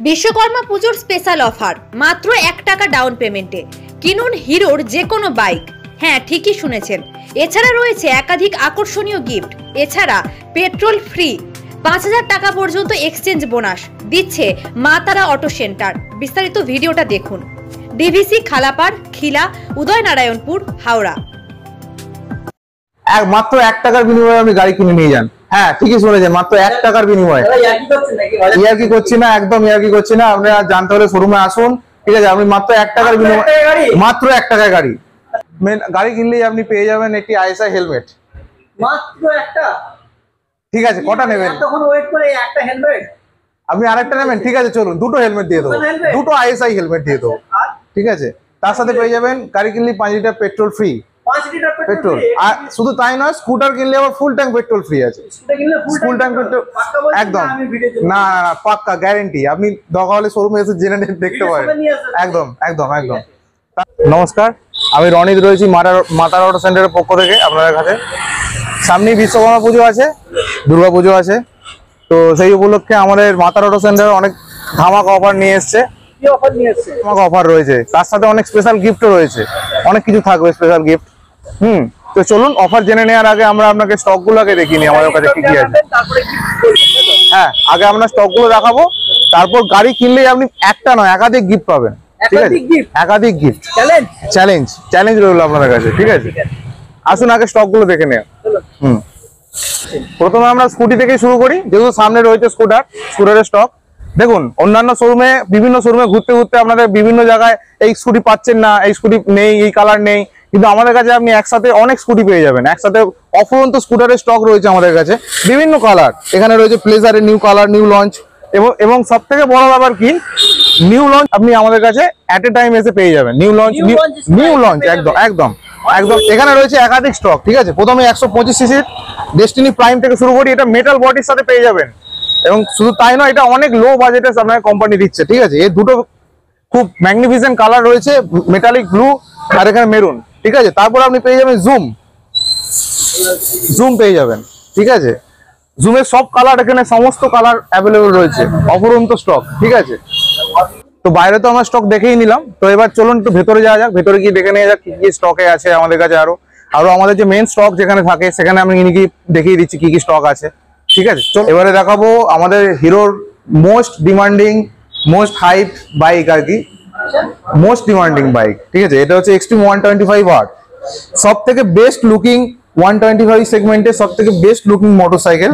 বিশ্বকর্মা পুজোর special offer মাত্র 1 টাকা ডাউন পেমেন্টে কিনুন হিরোর যে কোনো বাইক। হ্যাঁ, ঠিকই শুনেছেন। এছাড়া রয়েছে একাধিক আকর্ষণীয় গিফট। এছাড়া পেট্রোল ফ্রি, 5000 টাকা পর্যন্ত এক্সচেঞ্জ বোনাস দিচ্ছে মা তারা অটো সেন্টার। বিস্তারিত ভিডিওটা দেখুন। ডিভিসি, খালাপাড়, খিলা, উদয়নারায়ণপুর, হাওড়া। মাত্র 1 টাকার বিনিময়ে আপনি গাড়ি কিনে নিয়ে যান। হ্যাঁ, ঠিকই শুনেছেন, মাত্র 1 টাকার বিনিময়ে। ইয়ার্কি করছি না, একদম ইয়ার্কি করছি না। আপনি জানতে হলে শোরুমে আসুন, ঠিক আছে? আপনি মাত্র 1 টাকার বিনিময়ে, মাত্র 1 টাকার গাড়ি গাড়ি কিনলেই আপনি পেয়ে যাবেন একটি আইএসআই হেলমেট। মাত্র একটা? ঠিক আছে, কটা নেবেন? তখন ওয়েট করে একটা হেলমেট আপনি আরেকটা নেবেন? ঠিক আছে, চলুন, দুটো হেলমেট দিয়ে দেবো, দুটো আইএসআই হেলমেট দিয়ে দেবো। ঠিক আছে, তার সাথে পেয়ে যাবেন গাড়ি কিনলে 5 litre petrol free. 5 litre petrol. আর শুধু তাই নয়, স্কুটার কিনলে আবার ফুল ট্যাঙ্ক পেট্রোল ফ্রি আছে। ফুল ট্যাঙ্ক পেট্রোল একদম না, পাক্কা গ্যারান্টি। আপনি দরকার হলে শোরুমে এসে জেনে দেখতে পারেন। একদম একদম একদম। নমস্কার, আমি রনিত রয়েছি মা তারা অটো সেন্টারের পক্ষ থেকে আপনাদের কাছে। সামনেই বিশ্বকর্মা পুজো আছে, দুর্গা পুজো আছে, তো সেই উপলক্ষে আমাদের মা তারা অটো সেন্টার অনেক ধামাকা অফার নিয়ে এসছে। কি অফার নিয়ে এসেছে? ধামাকা অফার রয়েছে, তার সাথে অনেক স্পেশাল গিফটও রয়েছে, অনেক কিছু থাকবে স্পেশাল গিফট। তো চলুন, অফার জেনে নেওয়ার আগে আমরা আপনাকে স্টকগুলোকে দেখিয়ে নিই আমাদের কাছে কি কি আছে। হ্যাঁ, আগে আমরা স্টকগুলো দেখাবো, তারপর গাড়ি কিনলেই আপনি একটা নয় একাধিক গিফট পাবেন। ঠিক আছে, একাধিক গিফট। চ্যালেঞ্জ রইল আপনাদের কাছে। ঠিক আছে, আসুন আগে স্টকগুলো দেখে নেওয়া। প্রথমে আমরা স্কুটি থেকে শুরু করি, যেহেতু সামনে রয়েছে স্কুটারের স্টক। দেখুন, অন্যান্য শোরুমে, বিভিন্ন শোরুমে ঘুরতে ঘুরতে আপনাদের বিভিন্ন জায়গায় এই স্কুটি পাচ্ছেন না, এই স্কুটি নেই, এই কালার নেই, কিন্তু আমাদের কাছে আপনি একসাথে অনেক স্কুটি পেয়ে যাবেন। একসাথে অফুরন্ত স্কুটারের স্টক রয়েছে আমাদের কাছে, বিভিন্ন কালার। এখানে রয়েছে প্লেজারের নিউ কালার, নিউ লঞ্চ, এবং সব থেকে বড় ব্যাপার কি, নিউ লঞ্চ আপনি আমাদের কাছে এট এ টাইম এসে পেয়ে যাবেন। নিউ লঞ্চ একদম একদম একদম। এখানে রয়েছে একাধিক স্টক। ঠিক আছে, প্রথমে 125 সিসির ডেস্টিনি প্রাইম থেকে শুরু করি, এটা মেটাল বডির সাথে পেয়ে যাবেন। এবং শুধু তাই নয়, এটা অনেক লো বাজেটে আপনাকে কোম্পানি দিচ্ছে। ঠিক আছে, এই দুটো খুব ম্যাগনিফিসেন্ট কালার রয়েছে, মেটালিক ব্লু আর এখানে মেরুন। ঠিক আছে, তারপর আপনি পেয়ে যাবেন জুম পেয়ে যাবেন। ঠিক আছে, জুমের সব কালার, এখানে সমস্ত কালার অ্যাভেলেবল রয়েছে, অফুরন্ত স্টক। ঠিক আছে, তো বাইরে তো আমরা স্টক দেখেই নিলাম, তো এবার চলুন একটু ভেতরে যাওয়া যাক, ভেতরে গিয়ে দেখে নেওয়া যাক কি কি স্টকে আছে আমাদের কাছে। আরো আমাদের যে মেন স্টক যেখানে থাকে, সেখানে আমি দেখিয়ে দিচ্ছি কি কি স্টক আছে। ঠিক আছে, চলো এবারে দেখাবো আমাদের হিরোর most demanding, most hype bike আর কি, মোস্ট ডিমান্ডিং বাইক। ঠিক আছে, এটা হচ্ছে এক্সট্রিম 125R, সব থেকে বেস্ট লুকিং 125 সেগমেন্টের সব থেকে বেস্ট লুকিং মোটরসাইকেল।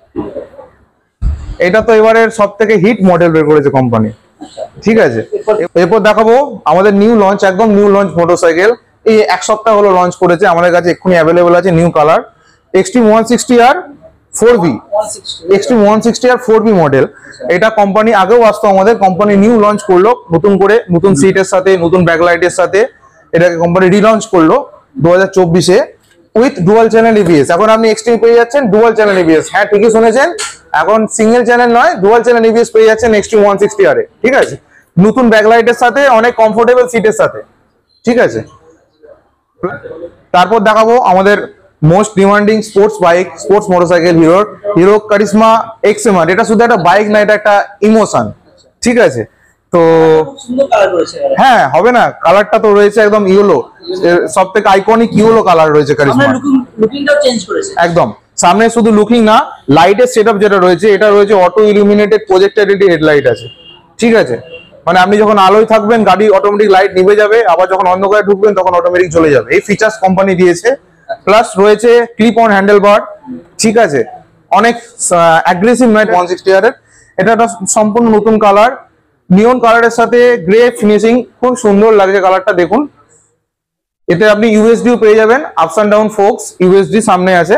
এটা তো এবারের সব থেকে হিট মডেল বের করেছে কোম্পানি। ঠিক আছে, এরপর দেখাবো আমাদের নিউ লঞ্চ, একদম নিউ লঞ্চ মোটরসাইকেল। এই 1 সপ্তাহ হলো লঞ্চ করেছে, আমাদের কাছে এক্ষুনি অ্যাভেলেবল আছে new colour, Xtreme 160R 4V, Xtreme 160R 4V model. এটা কোম্পানি আগেও আসতো, আমাদের কোম্পানি নিউ লঞ্চ করলো নতুন করে, নতুন সিটের সাথে, নতুন ব্যাকলাইটের সাথে। এটাকে কোম্পানি রিলঞ্চ করলো 2024-এ উইথ ডুয়াল চ্যানেল EBS। এখন আপনি এক্সট্রিম পেয়ে যাচ্ছেন ডুয়াল চ্যানেল EBS। হ্যাঁ, ঠিকই শুনেছেন, এখন সিঙ্গেল চ্যানেল নয়, ডুয়াল চ্যানেল EBS পেয়ে যাচ্ছেন এক্সট্রিম 160R-এ। ঠিক আছে, নতুন ব্যাকলাইটের সাথে, অনেক কমফোর্টেবল সিটের সাথে। ঠিক আছে, তারপর দেখাবো আমাদের most demanding sports bike, sports motorcycle, Hero Karizma XMR। এটা শুধু একটা বাইক না, এটা একটা ইমোশন। ঠিক আছে, তো হ্যাঁ, হবে না, কালারটা তো রয়েছে একদম ইয়েলো, সব থেকে আইকনিক ইয়েলো কালার রয়েছে কারিশমা। একদম সামনে শুধু লুকিং না, লাইটের সেটআপ যেটা রয়েছে, এটা রয়েছে অটো ইলুমিনেটেড প্রজেক্টর হেডলাইট আছে। ঠিক আছে, মানে আপনি যখন আলোয় থাকবেন গাড়ি অটোমেটিক লাইট নিভে যাবে, আবার যখন অন্ধকারে ঢুকবেন তখন অটোমেটিক চলে যাবে। এই ফিচার্স কোম্পানি দিয়েছে। প্লাস রয়েছে ক্লিপ অন হ্যান্ডেল বার। ঠিক আছে, অনেক অ্যাগ্রেসিভ নয় 160R এর। এটা একটা সম্পূর্ণ নতুন কালার, নিয়ন কালারের সাথে গ্রে ফিনিশিং, খুব সুন্দর লাগছে কালারটা। দেখুন, এতে আপনি ইউএসডিও পেয়ে যাবেন, ups and down folks USD সামনে আছে।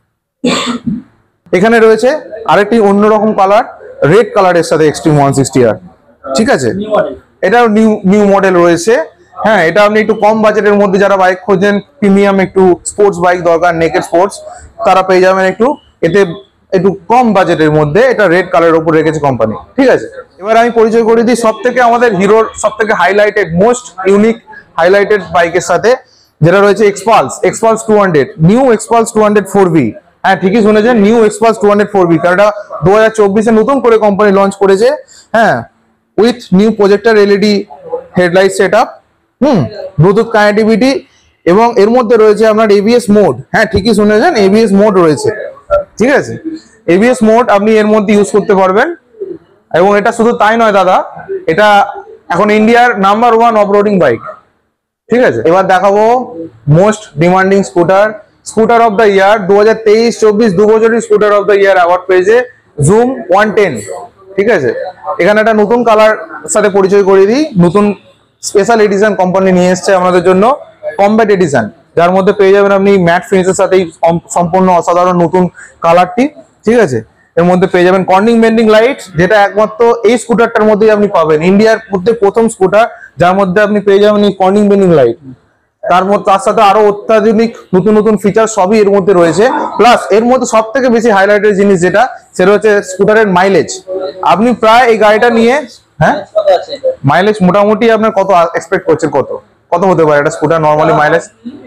এখানে রয়েছে আরেকটি অন্যরকম কালার, রেড কালারের সাথে এক্সট্রিম 160R। ঠিক আছে, এটাও নিউ মডেল রয়েছে। হ্যাঁ, এটা আপনি একটু কম বাজেটের মধ্যে যারা বাইক খোঁজেন, প্রিমিয়াম একটু স্পোর্টস বাইক দরকার, নেকেড স্পোর্টস, তারা পেয়ে যাবেন এতে একটু কম বাজেটের মধ্যে। এটা রেড কালারের উপর রেখেছে কোম্পানি। ঠিক আছে, এবার আমি পরিচয় করে দিই সব থেকে আমাদের হিরোর সব থেকে হাইলাইটেড, মোস্ট ইউনিক হাইলাইটেড বাইকের সাথে, যেটা রয়েছে এক্সপালস 200, নিউ এক্সপালস 200 4V। হ্যাঁ, ঠিকই শুনেছেন, নিউ এক্সপালস 200 4V, কারণ এটা 2024-এ নতুন করে কোম্পানি লঞ্চ করেছে। হ্যাঁ, with new projector LED headlight setup, Bluetooth connectivity, এবং এর মধ্যে রয়েছে আপনার এবিএস মোড। হ্যাঁ, ঠিকই শুনেছেন, এবিএস মোড রয়েছে। ঠিক আছে, এবিএস মোড আপনি এর মধ্যে ইউজ করতে পারবেন। এবং এটা শুধু তাই নয় দাদা, এটা এখন ইন্ডিয়ার নাম্বার 1 অফরোডিং বাইক। ঠিক আছে, এবার দেখাবো most demanding scooter of the year 2023-24 দু বছরের scooter of the year award পেয়েছে জুম 110। ঠিক আছে, এখানে একটা নতুন কালার সাথে পরিচয় করিয়ে দিই। নতুন স্পেশাল এডিশন কোম্পানি নিয়ে এসেছে আমাদের জন্য, কমব্যাট এডিশন, যার মধ্যে পেয়ে যাবেন আপনি ম্যাট ফিনিশের সাথে সম্পূর্ণ অসাধারণ নতুন কালারটি। ঠিক আছে, এর মধ্যে পেয়ে যাবেন কর্নিং বেন্ডিং লাইট, যেটা একমাত্র এই স্কুটারটার মধ্যেই আপনি পাবেন। ইন্ডিয়ার মধ্যে প্রথম স্কুটার যার মধ্যে আপনি পেয়ে যাবেন এই কর্নিং বেন্ডিং লাইট। তার সাথে আরো অত্যাধুনিক নতুন নতুন ফিচার সবই এর মধ্যে রয়েছে। প্লাস এর মধ্যে সব থেকে বেশি হাইলাইটের জিনিস যেটা, সেটা হচ্ছে স্কুটারের মাইলেজ। আপনি প্রায় এই গাড়িটা নিয়ে, হ্যাঁ, মাইলেজ মোটামুটি আপনার কত এক্সপেক্ট করছেন? কত হতে পারে এটা স্কুটার নরমালি মাইলেজ?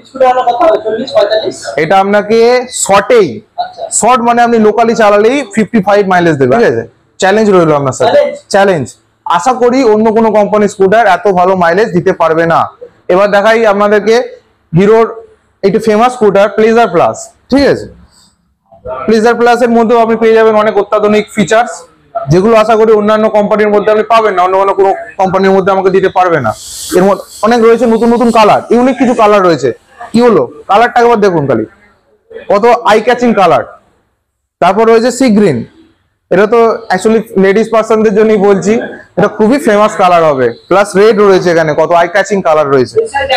এটা আপনাকে শর্টেই, শর্ট মানে আপনি লোকালি চালালেই 55 মাইলেজ দেবে। ঠিক আছে, চ্যালেঞ্জ রইলো আপনার সাথে, চ্যালেঞ্জ। আশা করি অন্য কোনো কোম্পানির স্কুটার এত ভালো মাইলেজ দিতে পারবে না। এবার দেখাই আপনাদেরকে হিরোর একটি ফেমাস স্কুটার প্লেজার প্লাস। ঠিক আছে, প্লেজার প্লাস এর মধ্যেও আপনি পেয়ে যাবেন অনেক অত্যাধুনিক ফিচার্স, যেগুলো আশা করি অন্যান্য কোম্পানির মধ্যে আপনি পাবেন না, অন্য কোনো কোম্পানির মধ্যে আমাকে দিতে পারবে না। এর মধ্যে অনেক রয়েছে নতুন নতুন কালার, ইউনিক কিছু কালার রয়েছে। কি হলো কালারটা একবার দেখুন খালি, কত আই ক্যাচিং কালার। তারপর রয়েছে সি গ্রিন, এটা তো অ্যাকচুয়ালি লেডিস পার্সনদের জন্যই বলছি, এটা খুবই ফেমাস কালার হবে। প্লাস রেড রয়েছে, এখানে কত আই ক্যাচিং কালার রয়েছে।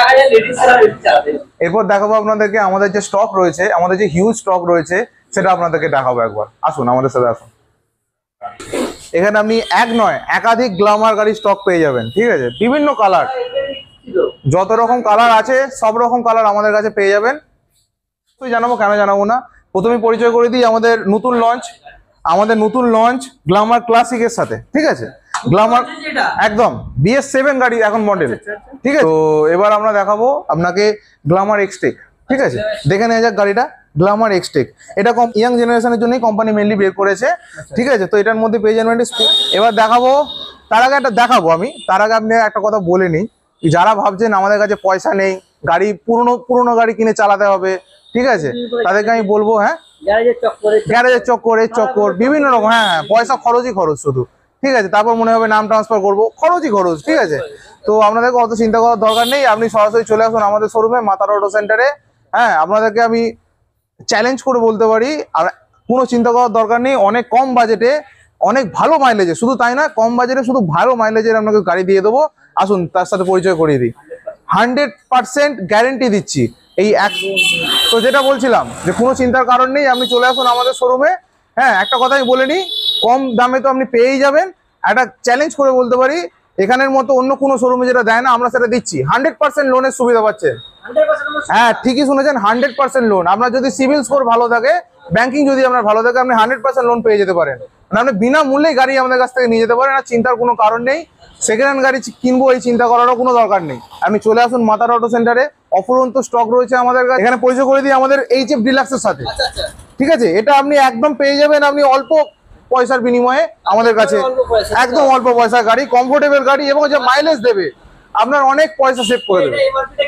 এরপর দেখাবো আপনাদেরকে আমাদের যে স্টক রয়েছে, আমাদের যে হিউজ স্টক রয়েছে সেটা আপনাদেরকে দেখাবো একবার। আসুন আমাদের সাথে আসুন। এখানে আপনি এক নয় একাধিক গ্ল্যামার গাড়ি স্টক পেয়ে যাবেন। ঠিক আছে, বিভিন্ন কালার, যত রকম কালার আছে সব রকম কালার আমাদের কাছে পেয়ে যাবেন। তো জানাবো কেন জানাবো না, প্রথমে পরিচয় করে দিই আমাদের নতুন লঞ্চ গ্ল্যামার ক্লাসিকের সাথে। ঠিক আছে, গ্ল্যামার একদম BS7 গাড়ি এখন মডেল। ঠিক আছে, তো এবার আমরা দেখাবো আপনাকে গ্ল্যামার এক্সটেক। ঠিক আছে, দেখে নেওয়া যাক গাড়িটা, গ্ল্যামার এক্সটেক। এটা ইয়াং জেনারেশনের জন্যই কোম্পানি মেনলি বের করেছে। ঠিক আছে, তো এটার মধ্যে পেয়ে যাবেন এবার দেখাবো। তার আগে আপনি একটা কথা বলে নিই, যারা ভাবছেন আমাদের কাছে পয়সা নেই, গাড়ি পুরনো গাড়ি কিনে চালাতে হবে, ঠিক আছে, তাদেরকে আমি বলবো, হ্যাঁ, গ্যারেজের চক্কর বিভিন্ন রকম, হ্যাঁ, পয়সা খরচই খরচ শুধু। ঠিক আছে, তারপর মনে হবে নাম ট্রান্সফার করবো, খরচই খরচ। ঠিক আছে, তো আপনাদেরকে অত চিন্তা করার দরকার নেই, আপনি সরাসরি চলে আসুন আমাদের শোরুমে মাতারা অটো সেন্টারে। হ্যাঁ, আপনাদেরকে আমি চ্যালেঞ্জ করে বলতে পারি, আর কোনো চিন্তা করার দরকার নেই, অনেক কম বাজেটে অনেক ভালো মাইলেজে, শুধু তাই না, কম বাজেটে শুধু ভালো মাইলেজের আপনাকে গাড়ি দিয়ে দেবো। আসুন তার সাথে পরিচয় করিয়ে দিই, 100% গ্যারেন্টি দিচ্ছি। তো যেটা বলছিলাম যে কোনো চিন্তার কারণ নেই, আপনি চলে আসুন আমাদের শোরুমে। হ্যাঁ, একটা কথাই বলে নিই, কম দামে তো আপনি পেয়েই যাবেন। একটা চ্যালেঞ্জ করে বলতে পারি, এখানের মতো অন্য কোনো শোরুমে যেটা দেয় না আমরা সেটা দিচ্ছি। 100% লোনের সুবিধা পাচ্ছেন। হ্যাঁ, ঠিকই শুনেছেন, 100% লোন। আপনার যদি সিভিল স্কোর ভালো থাকে, ব্যাংকিং যদি আপনার ভালো থাকে, আপনি 100% লোন পেয়ে যেতে পারেন। মানে আপনি বিনামূল্যেই গাড়ি আমাদের কাছ থেকে নিয়ে যেতে পারেন, আর চিন্তার কোনো কারণ নেই। সেকেন্ড হ্যান্ড গাড়ি কিনবো এই চিন্তা করারও কোনো দরকার নেই। আপনি চলে আসুন মাতারা অটো সেন্টারে, অফুরন্ত স্টক রয়েছে আমাদের কাছে। এখানে পরিচয় করে দিই আমাদের HF ডিলাক্সের সাথে। ঠিক আছে, এটা আপনি একদম পেয়ে যাবেন আপনি অল্প পয়সার বিনিময়ে আমাদের কাছে, একদম অল্প পয়সার গাড়ি, কমফোর্টেবল গাড়ি, এবং যে মাইলেজ দেবে আপনার অনেক পয়সা সেভ করে দেবে।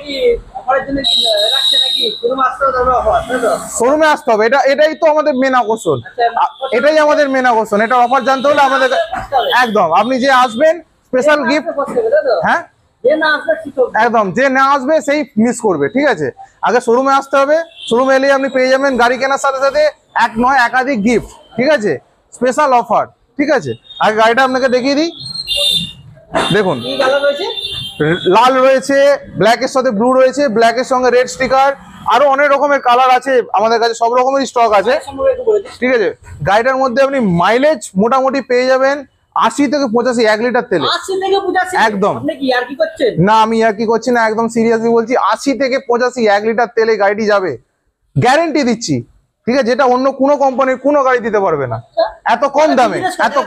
শোরুমে আসতে হবে, এটাই তো আমাদের মেন আকর্ষণ, এটা অফার জানতে হলে আমাদের একদম আপনি যে আসবেন স্পেশাল গিফট। হ্যাঁ, একদম, যে না আসবে সেই মিস করবে। ঠিক আছে, আগে শোরুমে আসতে হবে, শোরুমে এলে আপনি পেয়ে যাবেন গাড়ি কেনার সাথে সাথে এক নয় একাধিক গিফট। ঠিক আছে, স্পেশাল অফার। ঠিক আছে, আগে গাড়িটা আপনাকে দেখিয়ে দিই। দেখুন, লাল রয়েছে, ব্ল্যাকের সাথে ব্লু রয়েছে, ব্ল্যাকের সঙ্গে রেড স্টিকার, আরো অনেক রকমের কালার আছে আমাদের কাছে, সব রকমের স্টক আছে। ঠিক আছে, গাড়িটার মধ্যে আপনি মাইলেজ মোটামুটি পেয়ে যাবেন 80 থেকে 85 1 লিটার তেলে। একদম না, আমি আর কি করছি না, একদম সিরিয়াসলি বলছি, 80 থেকে 85 1 লিটার তেলে গাড়িটি যাবে, গ্যারেন্টি দিচ্ছি। ঠিক আছে, যেটা অন্য কোনো কোম্পানির কোনো গাড়ি দিতে পারবে না, এত কম দামে।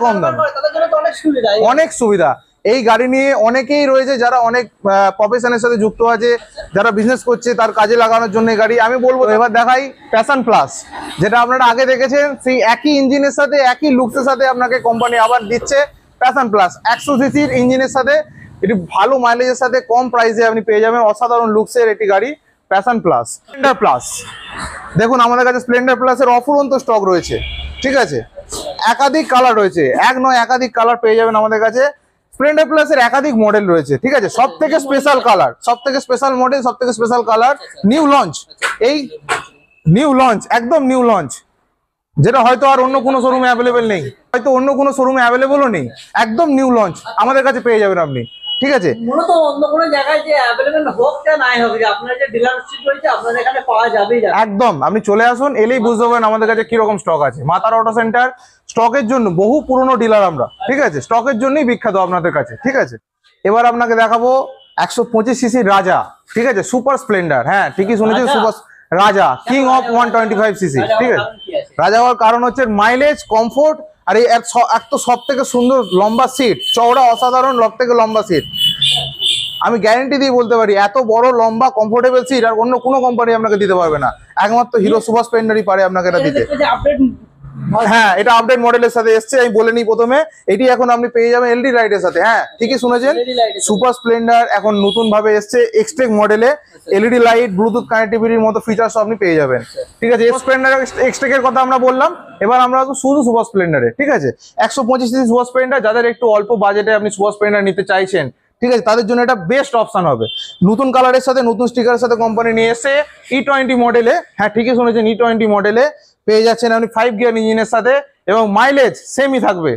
অনেক সুবিধা। এই গাড়ি নিয়ে অনেকেই রয়েছে যারা অনেক প্রফেশনের সাথে যুক্ত আছে, যারা বিজনেস করছে, তার কাজে লাগানোর জন্য গাড়ি আমি বলবো। এবার দেখাই প্যাশন প্লাস, যেটা আপনারা আগে দেখেছেন, সেই একই ইঞ্জিনের সাথে একই লুকসের সাথে আপনাকে কোম্পানি আবার দিচ্ছে প্যাশন প্লাস 100 সিসির ইঞ্জিনের সাথে এটি ভালো মাইলেজের সাথে কম প্রাইসে আপনি পেয়ে যাবেন অসাধারণ লুকসের একটি গাড়ি প্যাশন প্লাস। স্প্লেন্ডার প্লাস দেখুন আমাদের কাছে স্প্লেন্ডার প্লাসের অফুরন্ত স্টক রয়েছে, ঠিক আছে, একাধিক কালার রয়েছে, এক নয় একাধিক কালার পেয়ে যাবেন আমাদের কাছে। স্প্লেন্ডার প্লাসের একাধিক মডেল রয়েছে, ঠিক আছে, সব থেকে স্পেশাল কালার, সব থেকে স্পেশাল মডেল, সব থেকে স্পেশাল কালার, নিউ লঞ্চ, এই নিউ লঞ্চ, একদম নিউ লঞ্চ, যেটা হয়তো আর অন্য কোনো শোরুমে অ্যাভেলেবেল নেই, হয়তো অন্য কোনো শোরুমে অ্যাভেলেবেলও নেই, একদম নিউ লঞ্চ আমাদের কাছে পেয়ে যাবেন আপনি, ঠিক আছে। মূলত অন্য কোনো জায়গায় যে অ্যাভেলেবেল হোক না নাই হবে, আপনার যে ডিলারশিপ রয়েছে আপনাদের এখানে পাওয়া যাবেই যাবে। একদম আপনি চলে আসুন, এলেই বুঝতে পারবেন আমাদের কাছে কিরকম স্টক আছে। মাতার অটো সেন্টার স্টকের জন্য বহু পুরনো ডিলার আমরা, ঠিক আছে, স্টকের জন্যই বিখ্যাত আপনাদের কাছে, ঠিক আছে। এবার আপনাকে দেখাবো 125 সিসির রাজা, ঠিক আছে, সুপার স্প্লেন্ডার, হ্যাঁ ঠিকই শুনেছেন, সুপার রাজা, কিং অফ 125 সিসি, ঠিক আছে। রাজা হওয়ার কারণ হচ্ছে মাইলেজ, কমফোর্ট, আর এই এক তো সব থেকে সুন্দর লম্বা সিট, চওড়া অসাধারণ সব থেকে লম্বা সিট। আমি গ্যারেন্টি দিয়ে বলতে পারি এত বড় লম্বা কমফোর্টেবল সিট আর অন্য কোনো কোম্পানি আপনাকে দিতে পারবে না, একমাত্র হিরো সুপার স্প্লেন্ডারই পারে আপনাকে এটা দিতে। হ্যাঁ, এটা আপডেট মডেলের সাথে এসছে, আমি বলে নিই প্রথমে, এটি এখন আপনি পেয়ে যাবেন এলডি লাইটের সাথে। হ্যাঁ ঠিকই শুনেছেন, সুপার স্প্লেন্ডার এখন নতুন ভাবে এসছে এক্সটেক মডেলে, এলইডি লাইট, ব্লুটুথ কানেক্টিভিটির মতো ফিচার্স আপনি পেয়ে যাবেন, ঠিক আছে। স্প্লেন্ডার এক্সটেকের কথা আমরা বললাম, এবার আমরা শুধু সুপার স্প্লেন্ডারে, ঠিক আছে। 125 সিসি সুপার স্প্লেন্ডার, যাদের একটু অল্প বাজেটে আপনি সুপার স্প্লেন্ডার নিতে চাইছেন, ঠিক আছে, তাদের জন্য এটা বেস্ট অপশন হবে। নতুন কালারের সাথে, নতুন স্টিকারের সাথে কোম্পানি নিয়ে এসছে E20 মডেলে, হ্যাঁ ঠিকই শুনেছেন, E20 মডেলে পেয়ে যাচ্ছেন আপনি 5 গিয়ার ইঞ্জিনের সাথে, এবং মাইলেজ সেমই থাকবে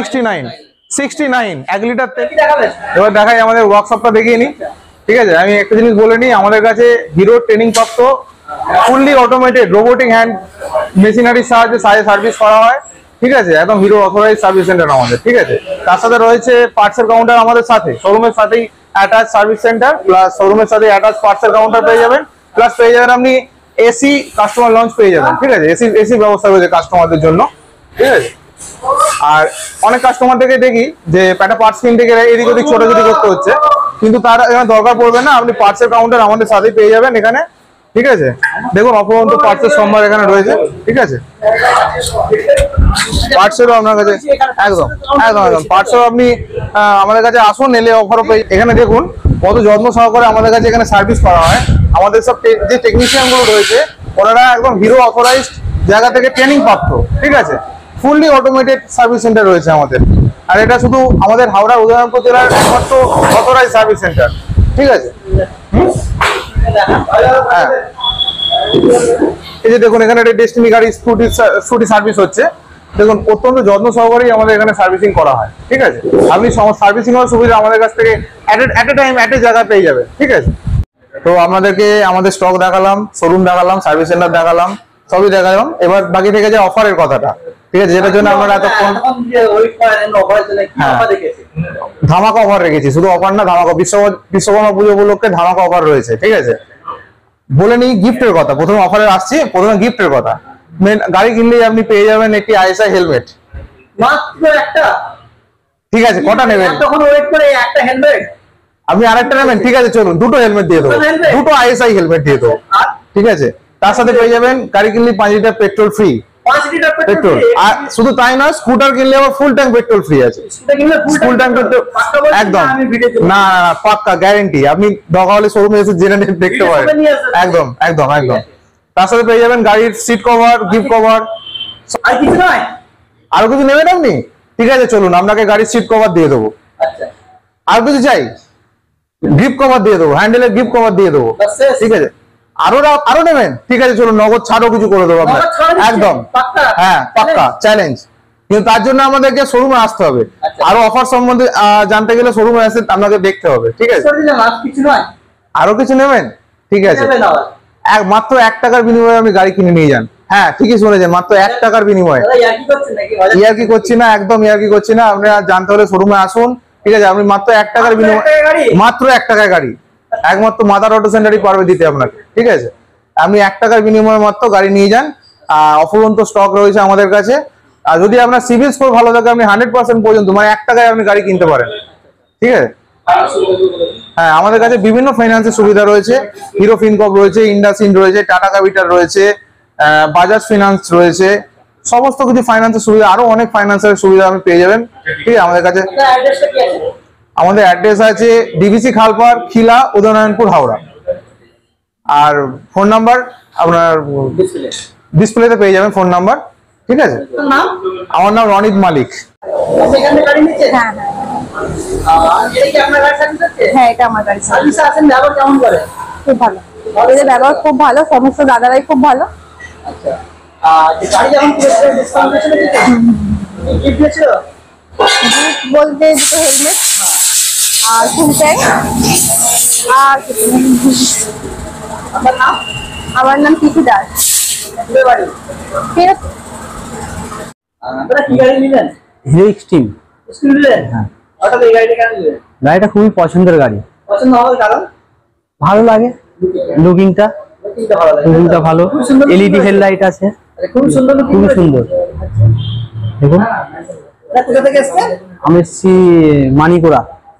69 1 লিটার তেল। এবার দেখাই আমাদের ওয়ার্কশপটা দেখিয়ে নিই, ঠিক আছে। আমি একটা জিনিস বলে নিই, আমাদের কাছে হিরো ট্রেনিং প্রাপ্ত ফুললি অটোমেটেড রোবোটিক হ্যান্ড মেশিনারির সাহায্যে সার্ভিস করা হয়, ঠিক আছে, একদম হিরো অথরাইজ সার্ভিস সেন্টার আমাদের, ঠিক আছে। তার সাথে রয়েছে পার্টসের কাউন্টার আমাদের সাথে, শোরুমের সাথেই অ্যাটাচ সার্ভিস সেন্টার, প্লাস শোরুমের সাথে অ্যাটাচ পার্টসের কাউন্টার পেয়ে যাবেন, প্লাস পেয়ে যাবেন আপনি এসি কাস্টমার লঞ্চ পেয়ে যাবেন, ঠিক আছে, এসি ব্যবস্থা রয়েছে কাস্টমারদের জন্য, ঠিক আছে। আর অনেক কাস্টমার থেকে দেখি যে একটা পার্টস কিনতে গেলে এদিক ওদিক ছোটাছুটি করতে হচ্ছে, কিন্তু তার এখানে দরকার পড়বে না, আপনি পার্টসের কাউন্টার আমাদের সাথেই পেয়ে যাবেন এখানে, ঠিক আছে। দেখুন অপরন্ত পার্টসের সম্ভার এখানে রয়েছে, ঠিক আছে। পার্টসেরও আপনার কাছে একদম পার্টসেরও আপনি আমাদের কাছে আসুন, এলে অফারও পেয়ে। এখানে দেখুন কত যত্ন সহকারে আমাদের কাছে এখানে সার্ভিস করা হয়। আমাদের সব যে টেকনিশিয়ান গুলো রয়েছে ওনারা একদম হিরো অথরাইজড জায়গা থেকে ট্রেনিং প্রাপ্ত, ঠিক আছে। ফুললি অটোমেটেড সার্ভিস সেন্টার রয়েছে আমাদের, আর এটা শুধু আমাদের হাওড়া উদয়নপুর জেলার একমাত্র অথরাইজ সার্ভিস সেন্টার, ঠিক আছে। হ্যাঁ, এই যে দেখুন এখানে একটা ডেস্টিনি গাড়ি স্কুটি সার্ভিস হচ্ছে, দেখুন অত্যন্ত যত্ন সহকারেই আমাদের এখানে সার্ভিসিং করা হয়, ঠিক আছে। আপনি সার্ভিসিং এর সুবিধা আমাদের কাছ থেকে এট এ টাইম এট এ জায়গা পেয়ে যাবেন, ঠিক আছে। তো আপনাদেরকে আমাদের স্টক দেখালাম, শোরুম দেখালাম, সার্ভিস সেন্টার দেখালাম, সবই দেখালাম। এবার বাকি থেকে যে অফারের কথাটা, ঠিক আছে, যেটার জন্য আমরা এতক্ষণ ধামাকা অফার রেখেছি, শুধু অফার না, ধামাকা বিশ্বকর্মা পুজো উপলক্ষে ধামাকা অফার রয়েছে, ঠিক আছে। বলে নিই গিফটের কথা, প্রথমে অফারে আসছি, প্রথমে গিফটের কথা। গাড়ি কিনলেই আপনি পেয়ে যাবেন একটি আইএসআই হেলমেট, মাত্র একটা, ঠিক আছে। কটা নেবেন? তখন ওয়েট করে একটা হেলমেট আপনি আরেকটা নেবেন, ঠিক আছে, চলুন দুটো হেলমেট দিয়ে দেবো, দুটো আইএসআই হেলমেট দিয়ে দেবো, ঠিক আছে। তার সাথে পেয়ে যাবেন গাড়ি কিনলে 5 litre petrol free, 5 litre petrol. আর শুধু তাই না, স্কুটার কিনলে আবার ফুল ট্যাঙ্ক পেট্রোল ফ্রি আছে, ফুল ট্যাঙ্ক পেট্রোল একদম, না পাক্কা গ্যারেন্টি। আপনি দরকার হলে শোরুমে এসে জেনে দেখতে পারেন, একদম একদম একদম। তার সাথে পেয়ে যাবেন গাড়ির সিট কভার, গিফট কভার, আর কিছু নয়। আরো কিছু নেবেন আপনি? ঠিক আছে, চলুন আপনাকে গাড়ির সিট কভার দিয়ে দেবো। আচ্ছা, আর কিছু চাই? গিফট কভার দিয়ে দেবো, হ্যান্ডেলের গিফট কভার দিয়ে দেবো, ঠিক আছে। আরো নেবেন? ঠিক আছে, চলুন নগদ ছাড়ও কিছু করে দেবো আপনার, একদম, হ্যাঁ পাক্কা চ্যালেঞ্জ। কিন্তু তার জন্য আমাদেরকে শোরুমে আসতে হবে, আরো অফার সম্বন্ধে জানতে গেলে শোরুমে এসে আপনাকে দেখতে হবে, ঠিক আছে। আরো কিছু নেবেন? ঠিক আছে, মাত্র 1 টাকার বিনিময়ে আপনি গাড়ি কিনে নিয়ে যান। হ্যাঁ ঠিকই শুনেছেন, মাত্র 1 টাকার বিনিময়ে। ইয়ার্কি করছি না, একদম ইয়ার্কি করছি না। আপনি জানতে হলে শোরুমে আসুন, ঠিক আছে। আপনি মাত্র 1 টাকার বিনিময়ে, মাত্র 1 টাকায় গাড়ি, একমাত্র মাদার অটো সেন্টারই পারবে দিতে আপনাকে, ঠিক আছে। আপনি 1 টাকার বিনিময়ে মাত্র গাড়ি নিয়ে যান। অফুরন্ত স্টক রয়েছে আমাদের কাছে। আর যদি আপনার সিভিল স্কোর ভালো থাকে, আপনি 100% পর্যন্ত, মানে 1 টাকায় আপনি গাড়ি কিনতে পারেন, ঠিক আছে। হ্যাঁ, আমাদের কাছে বিভিন্ন ফাইন্যান্সের সুবিধা রয়েছে, হিরো ফিনকর্প রয়েছে, ইন্ডাসইন্ড রয়েছে, টাটা ক্যাপিটাল রয়েছে, বাজাজ ফিনান্স রয়েছে, সমস্ত কিছু ফাইন্যান্সের সুবিধা, আরো অনেক ফাইন্যান্সের সুবিধা আপনি পেয়ে যাবেন। ঠিক আছে, আমাদের কাছে আপনার অ্যাড্রেসটা কি আছে? আমাদের অ্যাড্রেস আছে ডিভিসি খালপাড়, খিলা, উদয়নারায়ণপুর, হাওড়া। আর ফোন নাম্বার আপনার ডিসপ্লে। ডিসপ্লেতে পেয়ে যাবেন ফোন নাম্বার। ঠিক আছে, আপনার নাম? আমার নাম রনিত মালিক। আপনি এখান থেকে গাড়ি নিচ্ছেন? হ্যাঁ এটা কি আপনার গাড়ি সার্ভিস হচ্ছে? হ্যাঁ, এটা আমার গাড়ি। সার্ভিসে আছেন, ব্যবহার কেমন করে? খুব ভালো, এদের ব্যবহার খুব ভালো, সমস্ত দাদারাই খুব ভালো। আচ্ছা, যে গাড়ি যখন কিনেছিলেন ডিসকাউন্ট দিয়েছিল কিছু? কি গিফট দিয়েছিল? গিফট বলতে দুটো হেলমেট আর ফুল ট্যাঙ্ক আর কিছু না। আপনার নাম? আমার নাম পিকু দাস। আপনার বাড়ি? ফেরত আপনারা কি গাড়ি নিলেন? Hero extreme. স্কুল নিলেন? হঠাৎ এই গাড়িটা কেন নিলেন? গাড়িটা খুবই পছন্দের গাড়ি, পছন্দ হওয়ার কারণ? ভালো লাগে লুকিংটা, লুকিংটা ভালো লাগে। লুকিংটা ভালো, খুব সুন্দর এলইডি looking হেডলাইট আছে, খুব সুন্দর looking খুবই করেছে। সুন্দর। দেখুন, এটা কোথা থেকে এসছেন? আমি এসছি মানিকোড়া।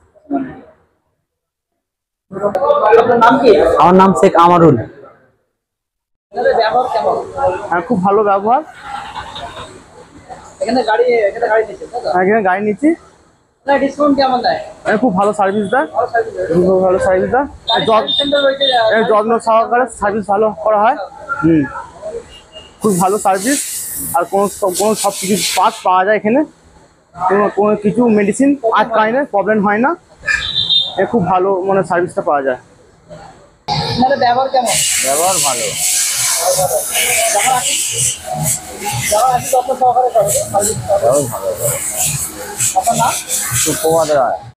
আপনার নাম কি? আমার নাম শেখ আমারুল। আপনাদের ব্যবহার কেমন? খুব ভালো ব্যবহার, এখানে গাড়ি নিচ্ছেন তাই তো? এখানে গাড়ি নিচ্ছি, না ডিসকাউন্ট কেমন দেয়? খুব ভালো সার্ভিস দেয়, ভালো সার্ভিস দেয়। খুব ভালো সার্ভিস দেয়, গাড়ি সার্ভিস সেন্টার রয়েছে। যত্ন সহকারে সার্ভিস ভালো করা হয়। খুব ভালো সার্ভিস, আর কোনো সব কিছু পার্টস পাওয়া যায় এখানে, কোনো কিছু মেডিসিন আটকায় না, প্রবলেম হয় না, খুব ভালো মানে সার্ভিসটা পাওয়া যায়। আপনাদের ব্যবহার কেমন? ব্যবহার ভালো। যারা আসি যত্ন সহকারে করে সার্ভিস করে। ব্যবহার ভালো। আপনার নাম? সুকুমার রায়।